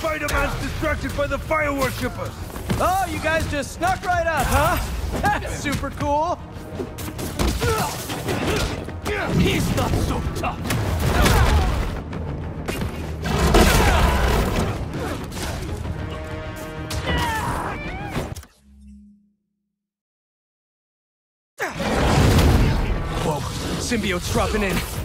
Spider-Man's distracted by the fire worshippers. Oh, you guys just snuck right up, huh? That's super cool. He's not so tough. Whoa, symbiote's dropping in.